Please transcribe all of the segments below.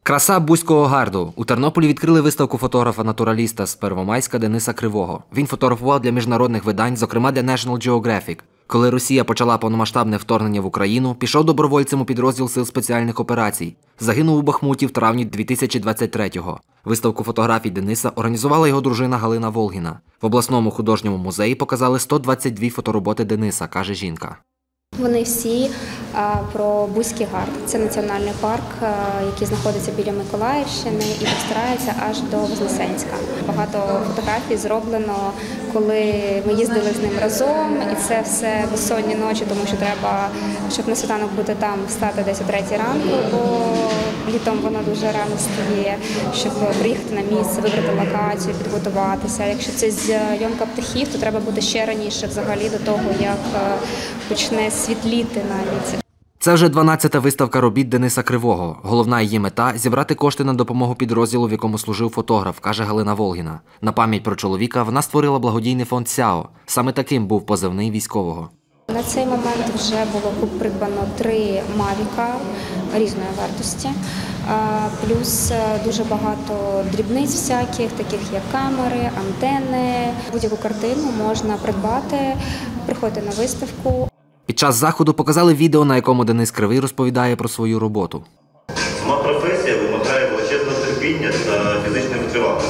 Краса Бузького гарду. У Тернополі відкрили виставку фотографа-натураліста з Первомайська Дениса Кривого. Він фотографував для міжнародних видань, зокрема для National Geographic. Коли Росія почала повномасштабне вторгнення в Україну, пішов добровольцем у підрозділ Сил спеціальних операцій. Загинув у Бахмуті в травні 2023-го. Виставку фотографій Дениса організувала його дружина Галина Волгіна. В обласному художньому музеї показали 122 фотороботи Дениса, каже жінка. Вони всі про Бузький гард. Це національний парк, який знаходиться біля Миколаївщини і простирається аж до Вознесенська. Багато фотографій зроблено, коли ми їздили з ним разом, і це все безсонні ночі, тому що треба, щоб на світанок бути там, встати десь о 3-й ранку, бо літом воно дуже рано стає, щоб приїхати на місце, вибрати локацію, підготуватися. Якщо це зйомка птахів, то треба бути ще раніше взагалі до того, як почне світліти навіть. Це вже 12-та виставка робіт Дениса Кривого. Головна її мета – зібрати кошти на допомогу підрозділу, в якому служив фотограф, каже Галина Волгіна. На пам'ять про чоловіка вона створила благодійний фонд «СЯО». Саме таким був позивний військового. На цей момент вже було придбано 3 мавіка різної вартості, плюс дуже багато дрібниць всяких, таких як камери, антени. Будь-яку картину можна придбати, приходити на виставку. Під час заходу показали відео, на якому Денис Кривий розповідає про свою роботу. Сама професія вимагає величезного терпіння та фізичної витривалості.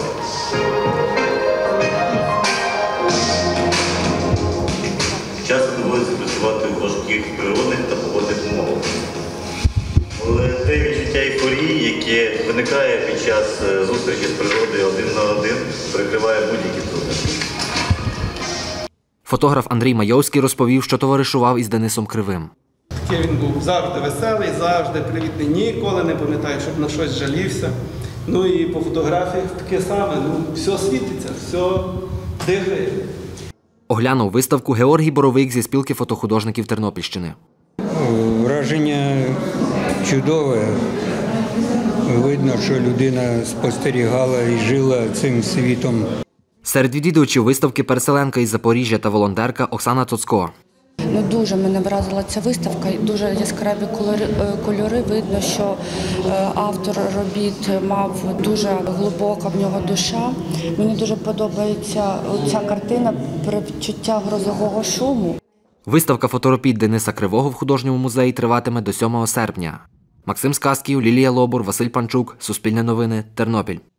Часто доводиться працювати в важких природних та погодних умовах. Але те відчуття ейфорії, яке виникає під час зустрічі з природою один на один, перекриває будь-які труднощі. Фотограф Андрій Майовський розповів, що товаришував із Денисом Кривим. Він був завжди веселий, завжди привітний, ніколи не пам'ятаю, щоб на щось жалівся. Ну і по фотографіях таке саме, все світиться, все дихає. Оглянув виставку Георгій Боровик зі спілки фотохудожників Тернопільщини. Враження чудове. Видно, що людина спостерігала і жила цим світом. Серед відвідувачів виставки переселенка із Запоріжжя та волонтерка Оксана Тоцко. Дуже мене вразила ця виставка, дуже яскраві кольори. Видно, що автор робіт мав дуже глибока в нього душа. Мені дуже подобається ця картина про відчуття грозового шуму. Виставка фоторобіт Дениса Кривого в художньому музеї триватиме до 7 серпня. Максим Сказків, Лілія Лобур, Василь Панчук. Суспільне новини. Тернопіль.